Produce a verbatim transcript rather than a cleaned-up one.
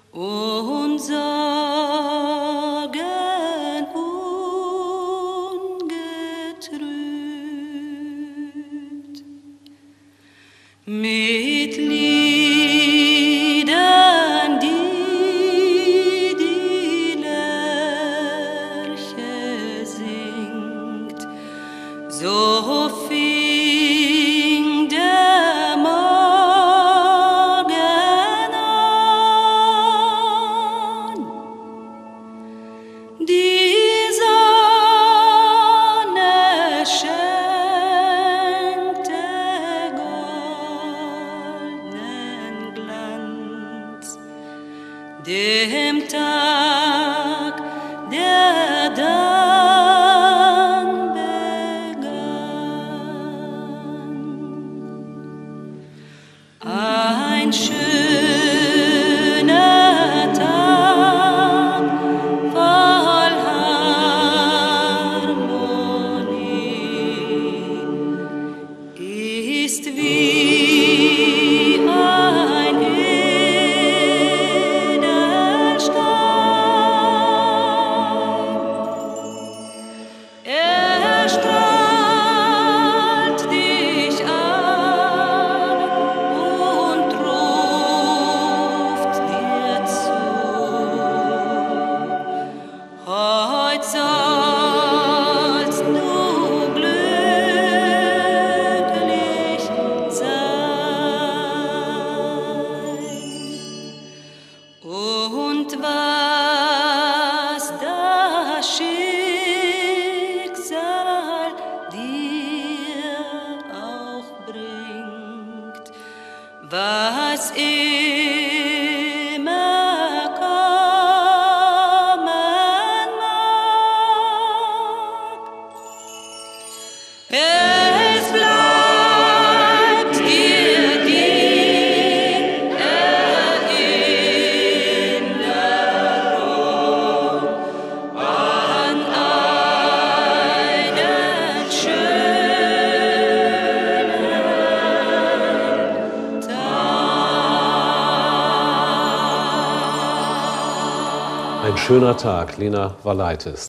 und Sorgen ungetrübt. Mit Liedern, die die Lerche singt, so fing der Morgen an. Die Sonne schenkte goldenen Glanz dem Tag, der dann begann. Ein schöner Tag voll Harmonie ist wie ein Edelstein. Er strahlt dich an und ruft dir zu. Heut sollst du glücklich sein. Und was das Schicksal dir auch bringt, was immer kommen mag, es bleibt dir die Erinnerung an einen schönen Tag. Ein schöner Tag, Lena Valaitis.